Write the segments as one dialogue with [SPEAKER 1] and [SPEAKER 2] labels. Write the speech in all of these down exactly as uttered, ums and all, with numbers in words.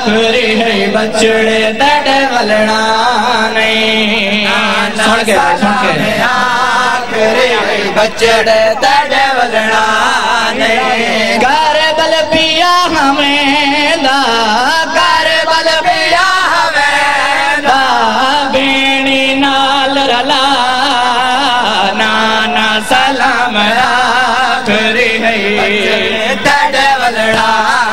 [SPEAKER 1] आखरी है बचड़े तेरे वलना नहीं। सुन के सुन के आखरी है बचड़े तेरे वलना नहीं। घर बल पिया हमें दा घर बल पिया हमें दा बेणी नाल रला नाना सलाम आखरी है तेरे वलना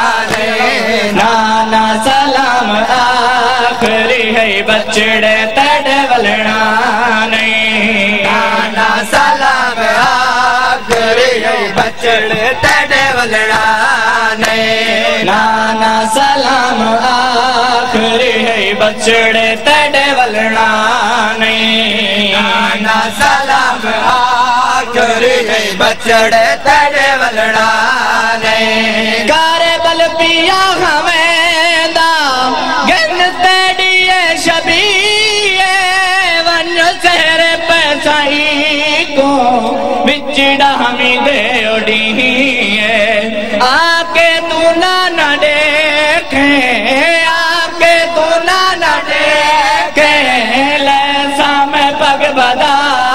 [SPEAKER 1] नाना सलाम आखरी है बचड़े तेरे वलना नहीं। नाना सलाम आखरी है बचड़े तेरे वलना नहीं। नाना सलाम आखरी है बचड़े तेरे वलना नहीं। नाना सलाम आखरी है बचड़े तेरे वलना नहीं। गारे बल पिया हमें दा गन तेड़िए शबीए वन सहर पैसाई को बिचड़ा हमी दे ओढ़िए आके तू ना न देखे आके तू ना न देखे लैसा मैं पग बदा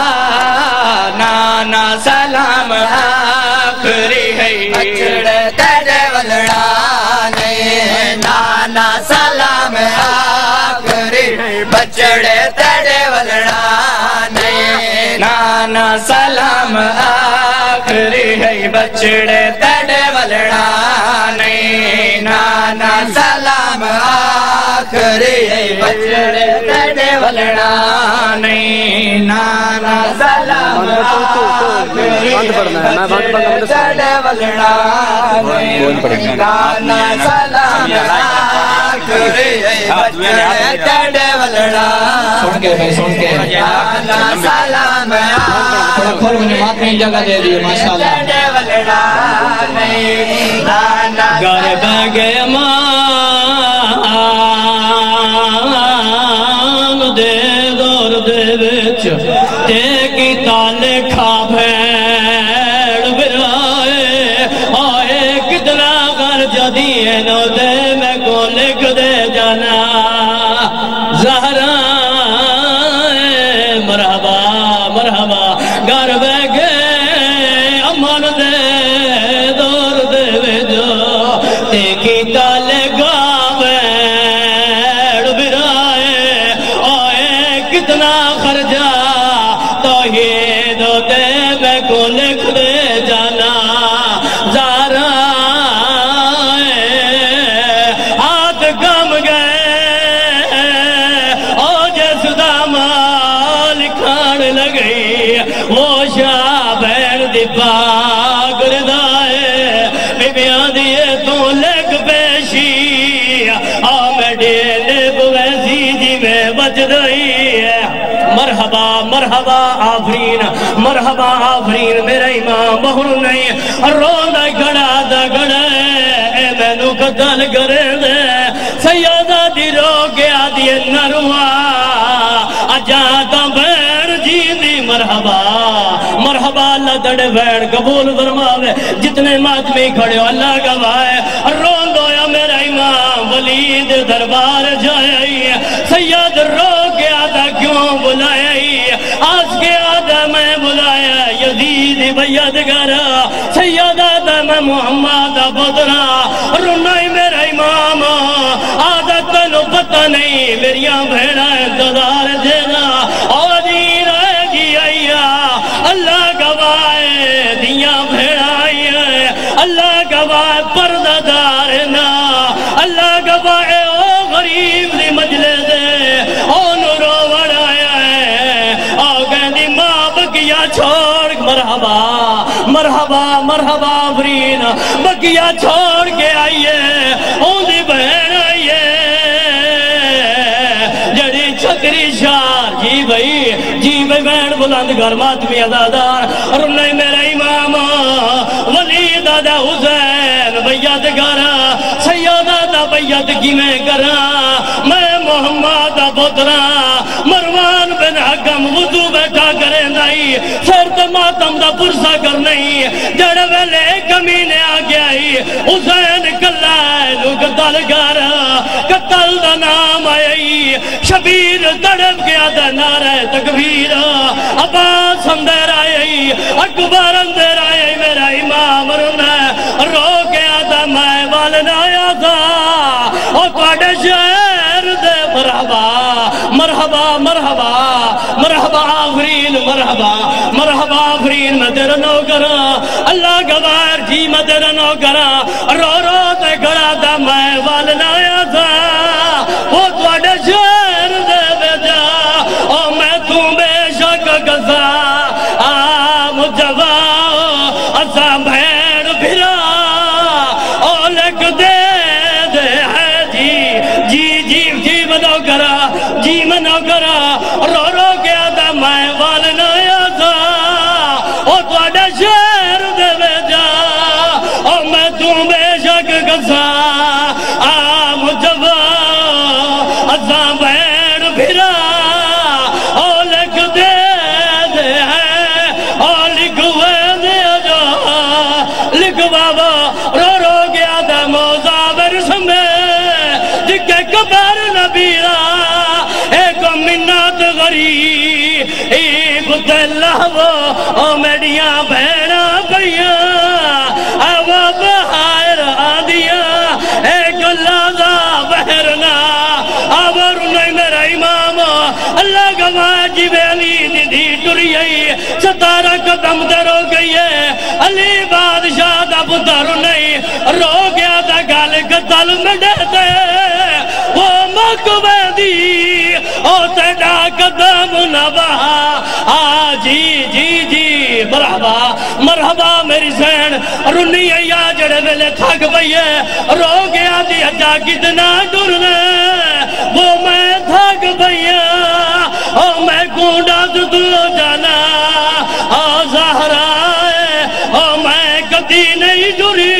[SPEAKER 1] नाना सलाम आखरी है बचड़े तेरे वलना नहीं। नाना सलाम आखरी है बचड़े तेरे वलना नहीं। नाना सलाम आखरी है बचड़े तेरे वलना नहीं। नाना सलाम आखरी है बचड़े तेरे वलना नहीं। नाना सलाम आखरी है बचड़े तेरे वलना नहीं। नाना सलाम आखरी है बचड़े तेरे वलना। सुन के भाई सुन के नाना सलाम थोड़ा खोल मुझे मात में जगह दे दी माशाल्लाह। घर बगे मान दे दौर दे विच ते की ताले खा भेड़ बिराए आए कितना कर जदिए नो दे मैं को लिख दे जाना ज़हरा मरहबा मरहबा घर बैगे अमन दे दौर दे जो ते की ताले गावे बिराए आए कितना खर्चा तो ये दो दे मैं को लिख दे जाना ज़ारा हाथ गम गए और जसदा माल खान लगी वो शाह बहन दी पागल दाए बिबिया दिए तू लग पेशी आ मेडे वैसी जी में बच रही है। मरहबा मरहबा आफरीन मरहबा आफरीन मेरा इमाम बहुर नहीं रोंदा गड़ा दा गड़ा मैनू कतल करे दे सैयदा दी रो गया दिए नरुआ अजा तो बैर जी दी मरहबा मरहबा अल्लाह दड़े बैर कबूल फरमावे जितने मातमी खड़े हो अल्लाह गवाए रोन दोया मेरा इमाम वलीद दरबार जाए सैयद रो गया था क्यों बुलाया आज के आदा मैं बुलाया यजीद बैयद गरा सैयदा दा मैं मोहम्मद पुत्रा रुनाई मेरा इमाम आदत तेन पता नहीं मेरिया भेड़ा इंतजार देना और रहेगी आइया अल्लाह गवाए दिया भेड़ा अल्लाह गवाए पर्दादार ना अल्लाह गवाए ओ गरीब दी मजले दे ओ नूरो वड़ाया ओ कहंदी मां बगिया छोड़ मरहबा मरहबा मरहबा फरीन बगिया छोड़ के आइए ओंदी बहन आइए जड़ी छतरी शार जी भाई जी भाई बहन बुलंद घर मातमी अदादार और नहीं मेरा इमाम वली दादा हुसैन बैयत करा सैयदा दा बैयत की मैं करा मैं मोहम्मद पुत्रा मरवान बिन हकम वुजू बैठा करे नहीं सिर ते मातम दा पुरसा कर नहीं जड़ वेले कमीने आ गया हुसैन कला कतल कर कतल दा नाम आई शबीर तड़प गया दा नारा तकबीर अब्बास अंदर आई अकबर अंदर आई मेरा इमाम रोना रो गया दा मैं वाल ना आया था और तुहाडे शहर दे मरहबा मरहबा मरहबा मरहबा आफरीन मरहबा मरहबा आफरीन मैं तेरा नौकर अल्लाह गवार जी मैं तेरा नौकर रो रो ते खड़ा था मैं वाल ना आया था वो तुहाडे शहर दे बेजा ओ मैं तू बेशक गजा आ मुजवा असा भैन फिरा ओ लिख दे दे है जी जी जी जी मनो करा जी मनो करा रो रो गया था मैं वाल ना आया था ओ तुहाडे शहर दे बेजा ओ मैं तू बेशक गजा आ मुजवा असा भैन फिरा ओ लिख दे दे है ओ लिखवे दे जो लिख बाबा रो रो गया था मौजा बरसमे जिके कबर नबीरा एक मिन्नत गरी एक वो ओ मेडिया भैना भैया अब बाहर आदिया एक लाजा बहरना अब नहीं मेरा इमाम अल्लाह गवाह जी बेली निधि टुरी आई सतारा कदम दरो गई है अली बादशाह दा पुत्र नहीं रो गया था गल कतल में डरते वो मकबे दी ओ तेरा कदम नवा आ जी जी जी मरहबा मरहबा मेरी सैन रुनी आया जड़े वेले थक पई है रो गया दी अजा कितना टुरना वो मैं थक पईया ओ मैं कूड़ा तू जाना ओ ज़हरा ओ मैं कदी नहीं डुरी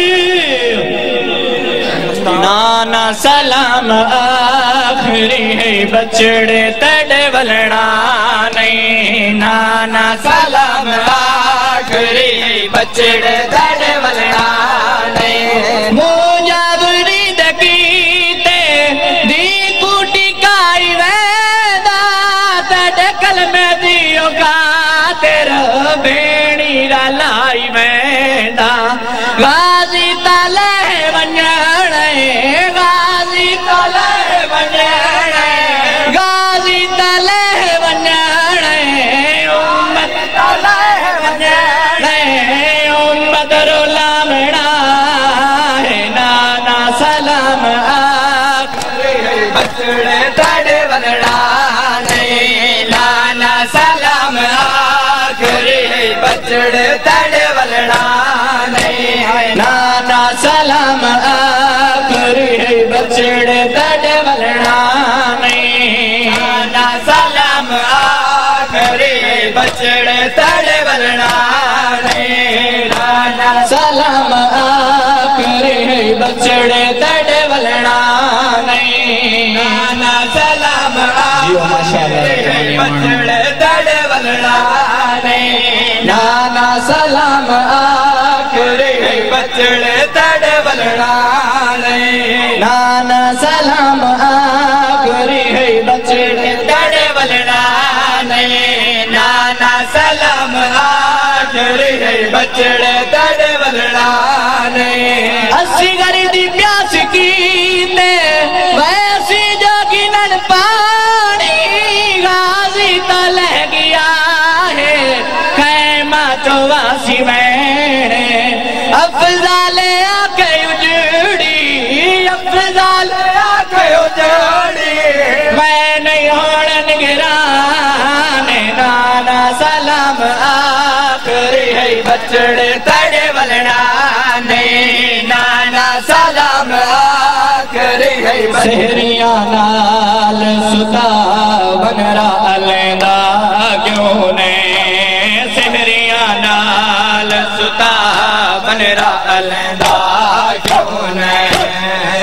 [SPEAKER 2] नाना सलाम आखरी है बचड़े तड़े वलना नहीं नाना सलाम आखरी है बचड़े तड़े वलना नहीं मुजाबरी दकीते दी कुटी काई वेदा तड़े कल में दियो का तेरा बेणी रलाई वेदा गाजी तले वन्याणे गाजी तले वन्याणे गाजी तले वन्याणे उम्मत तले वन्याणे उम्मत रोला मेड़ा है नाना सलाम आखरी बचड़े तड़े वलड़ा नहीं नाना सलाम आखरी बचड़े तड़े वलड़ा नहीं नाना सलाम आखरी बचड़े तड़े वलड़ा नहीं नाना सलाम आखरी बचड़े तड़े वलड़ा नहीं नाना सलाम आखरी बचड़े तड़े वलड़ा नहीं नाना सलाम आखरी बचड़े तड़े वलड़ा नहीं नाना सलाम आखरी बचड़े तड़े वलड़ा नहीं नाना सलाम आखरी बचड़े तड़े वलड़ा नहीं नाना सलाम आखरी बचड़े तड़े वलड़ा नहीं अस्सी गरी दी प्यास की ते वैसी जोगी नन पानी गाजी तले गया है कैमा तो वासी मैंने अफजाल आके उजड़ी अफजाल आके उजड़ी मैं नहीं होड़न गिराने नाना सलाम आखरी है बचड़े तड़े वलड़ा नहीं नाना सलाम आखरी है सहरिया नाल सुता बनरा अलंदा क्यों ने सहरिया नाल सुता बनरा अलंदा क्यों ने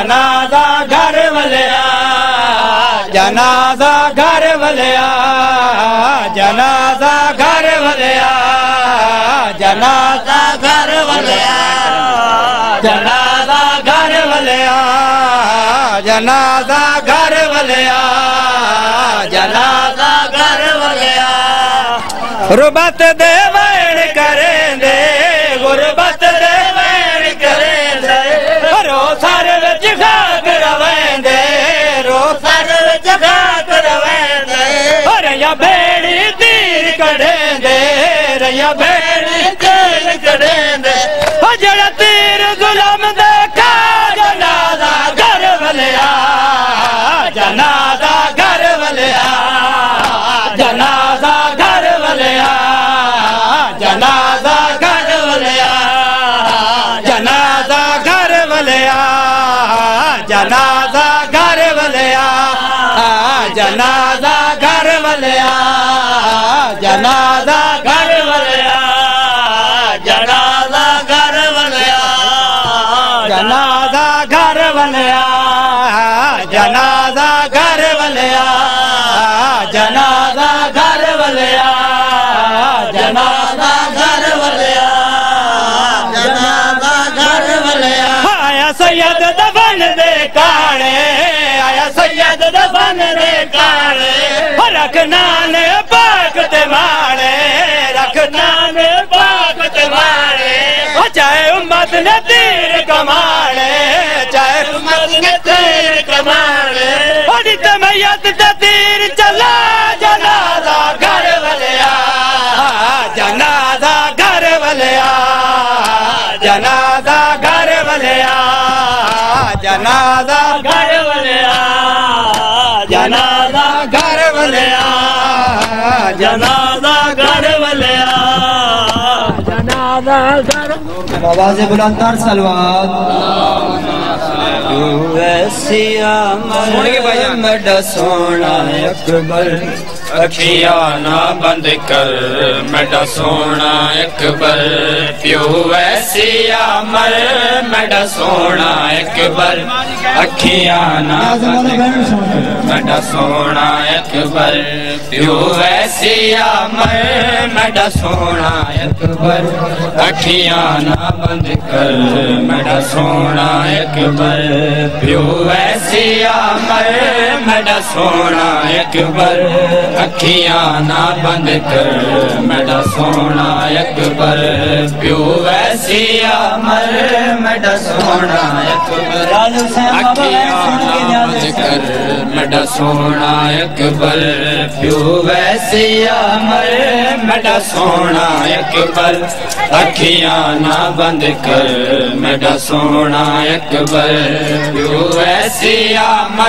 [SPEAKER 3] जनाजा घर वलिया जनाजा घर वलिया जनाजा घर वलिया जनाजा घर वलिया जनाजा घर वलिया जनाजा घर वलिया जनाजा घर वलिया गुरबत दे वैण करेंदे गुरबत दे वैण करेंदे रो सर विच खाक रवेंदे रो सर विच खाक रवेंदे रैया बेड़ी तीर कढ़ेंदे रैया बेड़ी तीर कढ़ेंदे जड़ा तीर गुलाम दे खा जनाजा घर वलिया जनाजा घर वलिया जनाजा घर वलिया जनाजा घर वलिया जनाजा घर वलिया जनाजा घर वलिया जनाजा घर वलिया जनाजा घर वलिया जनाजा घर वलिया जनाजा घर वलिया जनाजा घर वलिया जनाजा घर वलिया जनाजा घर वलिया जनाजा घर वलिया आया सैयद दफन दे काले आया सैयद दफन दे काले रखना ने पाक ते मारे रखना ने पाक ते मारे चाहे उम्मत ने तीर कमाले चाहे उम्मत ने तीर कमाले बड़ी तमयत ते तीर चला जनाजा घर वलिया जनाजा घर वलिया जनाजा घर वलिया जनाजा घर वलिया जनाजा घर वलिया जनाजा घर वलिया जनाजा घर आवाज़ बुलंदर सलवात वैसिया मेरा सोना अकबर अखियां ना बंद कर मेरा सोना अकबर प्यो वैसिया मर मेरा सोना अकबर अखियां ना बंद कर मेरा सोना अकबर प्यो वैसिया मर मेरा सोना अकबर अखियां ना बंद कर मेरा सोना अकबर प्यो वैसिया मर मेरा सोना अकबर अखियां ना बंद कर मेरा सोना अकबर प्यो वैसिया मर मेरा सोना अकबर अखियां ना बंद कर मेरा सोना अकबर प्यो वैसिया मर मेरा सोना अकबर अखियां ना बंद कर मेरा सोना अकबर प्यो वैसिया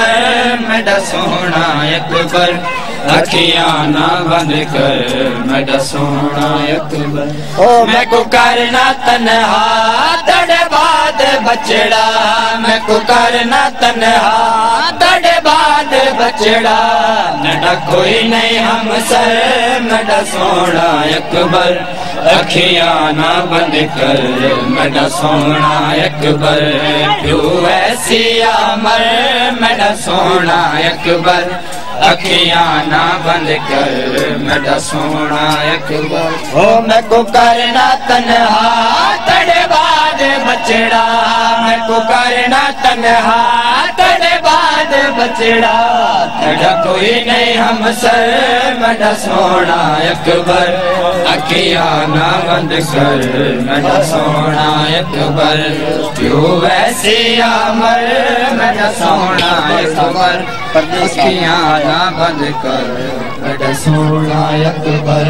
[SPEAKER 3] मर मेरा सोना अकबर अखियां ना बंद कर मेरा सोना अकबर ओ मैं को करना तन्हा तड़े बाद बचड़ा मैं को करना तन्हा तड़े बाद बचड़ा नड़ा कोई नहीं हम सर मेरा सोना अकबर अखियां ना बंद कर मेरा सोना अकबर प्यो वैसिया मर मेरा सोना अकबर अखियां ना बंद कर मेरा सोना अकबर ओ मैं को करना तन्हा तड़े बाद बचड़ा मैं को करना तन्हा तड़े बाद बचड़ा तेरा कोई नहीं हम सर मेरा सोना अकबर अखियां ना बंद कर मेरा सोना अकबर क्यों वैसे अमर मेरा सोना अकबर अखियां ना बंद कर मेरा सोना अकबर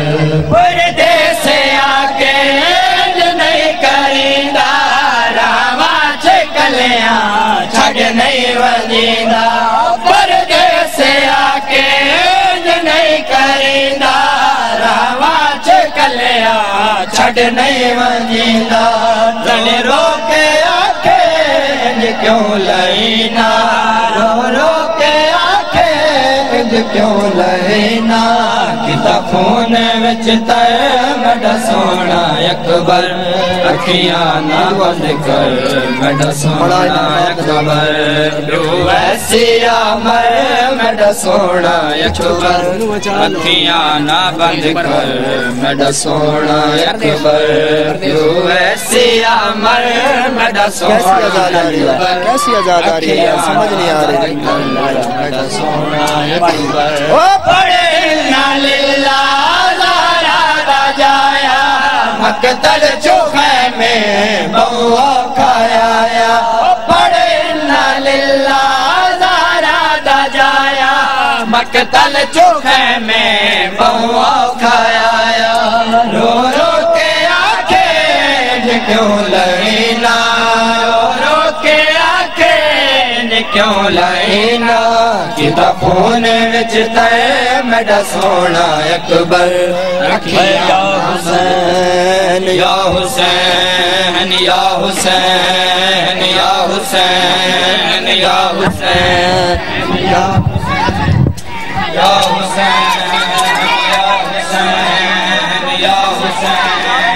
[SPEAKER 3] परदेस आके नहीं करींदा रावा छकलियां छड़ नहीं वजींदा परदेस आके नहीं करींदा रावा छकलियां छड़ नहीं वजींदा जन रोके आके क्यों लईना रो रो के आके
[SPEAKER 2] क्यों लेना किता फोन विच तर मेरा सोना अकबर अखियां ना बंद कर मेरा सोना अकबर वैसे मर मेरा सोना अकबर अखियां ना बंद कर मेरा सोना अकबर वैसे मर मेरा सोना अकबर
[SPEAKER 4] कैसी आजाद आ रही है समझ नहीं आ रही
[SPEAKER 2] मेरा सोना अकबर ओ पड़े ना लीला ज़ारा दा जाया मकतल चोखे में बहुआ खाया पड़े ना लीला ज़ारा दा जाया मकतल चोखे में बहुआ खाया रो रो के आखे क्यों लड़ीना रो रो के आखे क्यों लड़ीना किता फोन विच तय मेरा सोना अकबर या हुसैन या हुसैन या हुसैन या हुसैन या हुसैन या हुसैन या हुसैन या हुसैन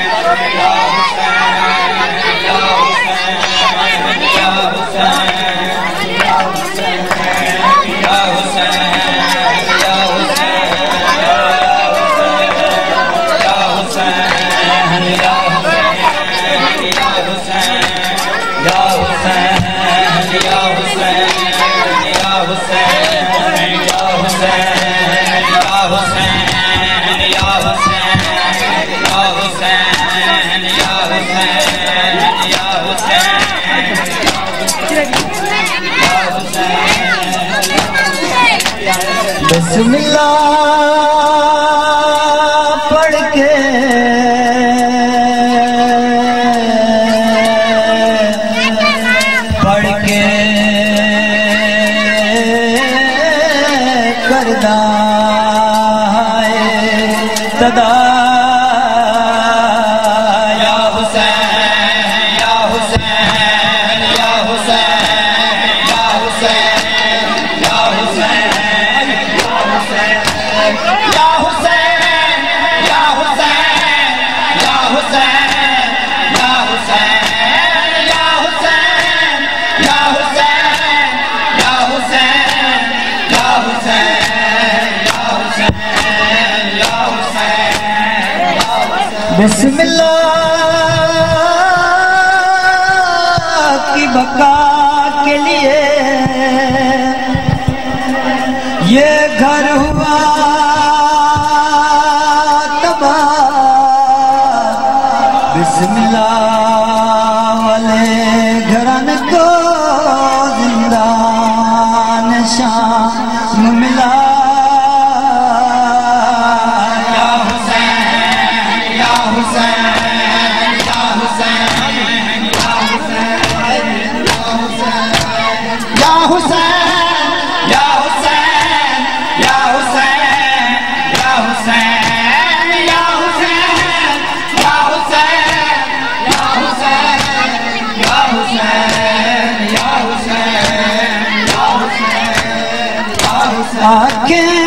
[SPEAKER 2] बिस्मिल्लाह पढ़ के पढ़ के करदा है सदा या हुसैन या हुसैन या हुसैन या हुसैन या हुसैन या हुसैन या हुसैन या हुसैन या हुसैन या हुसैन या हुसैन या हुसैन या हुसैन या हुसैन या हुसैन बिस्मिल्लाह की बका के लिए ये घर हुआ बिस्मिल्लाह वाले घरन को जिंदा निशान मिला या हुसैन या हुसैन या हुसैन या हुसैन या हुसैन या हुसैन या हुसैन या हुसैन या हुसैन या हुसैन या हुसैन या हुसैन या हुसैन या हुसैन या हुसैन आंखें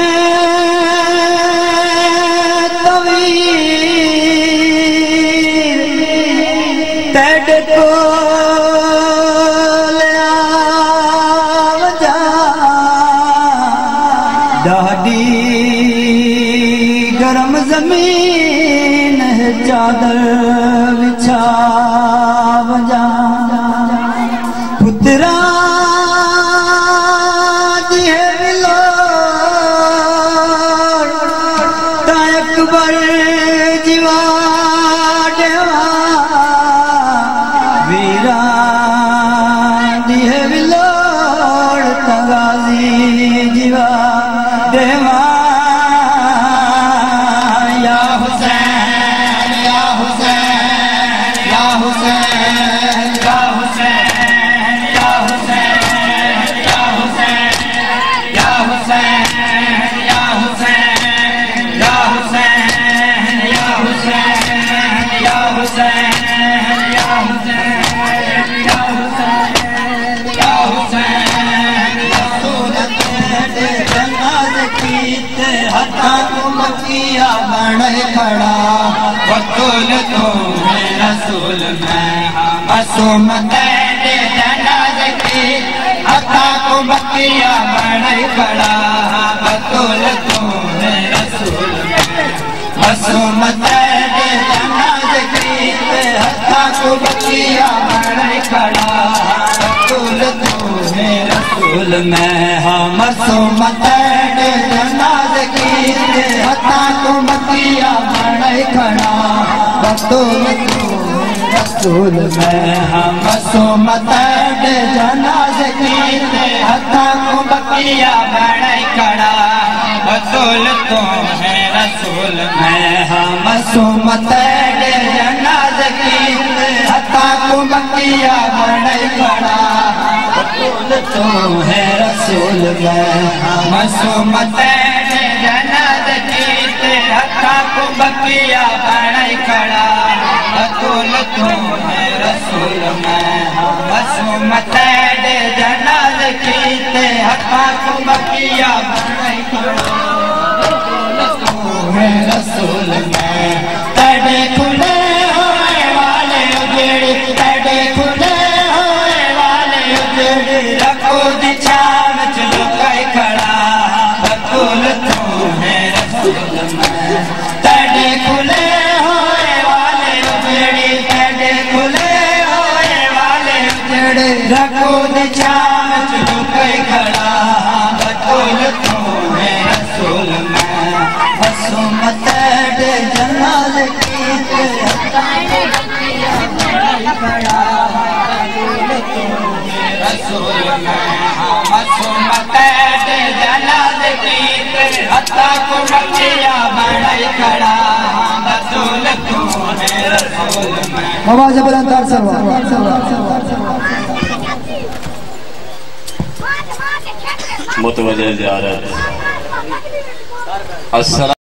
[SPEAKER 2] तवील तेड को दादी गरम जमीन है चादर बिछा बजा पुत्रा दिए बिलोर अकबर जीवा देवा वीरा दिए बिलोर तगाजी जीवा देवा या हुसैन या हुसैन या हुसैन या हुसैन या हुसैन या हुसैन या हुसैन या हुसैन या हुसैन या हुसैन या हुसैन या हुसैन या हुसैन या हुसैन सूरत जनाज़ की हथा को बकिया बने खड़ा बतूल तो है रसूल मैं मासूम तेरे जनाज की हथा को बकिया बने खड़ा बतूल तो है रसूल मैं मासूम तेरे जनाज की हथा को बकिया बने खड़ा बतूल तो है रसूल मैं हाँ मासूम तेरे जनाज की हथा को बकिया बने खड़ा बतूल तो रसूल मैं हाँ मासूम तेरे जनाज की हथा को बकिया बने खड़ा बतूल तो है रसूल मैं हाँ मासूम तेरे जनाज की हथा को बकिया बने खड़ा बतूल तो है रसूल मैं हाँ मासूम तेरे जनाज की हथा को बकिया बने खड़ा बतूल तो है रसूल मैं हाँ मासूम तेरे जनाज की हथा को बकिया बने खड़ा है रसूल मैं तेरे खुले होए वाले उजड़े तेरे खुले होए वाले उजड़े रखो दिछाव चलो कई खड़ा बतूल तो है रसूल मैं तेरे खुले होए वाले उजड़े तेरे खुले होए वाले उजड़े रखो दिछाव चलो कई खड़ा बतूल तो है रसूल मैं मासूम तेरे जनाज की हथा को बकिया बने खड़ा रसूल मैं मासूम तेरे जनाज की हथा को बकिया बने खड़ा बतूल तो है रसूल मैं
[SPEAKER 5] आवाज बुलंद कर सरवा
[SPEAKER 1] मुतवज्जे ज़ियारत अस्सलाम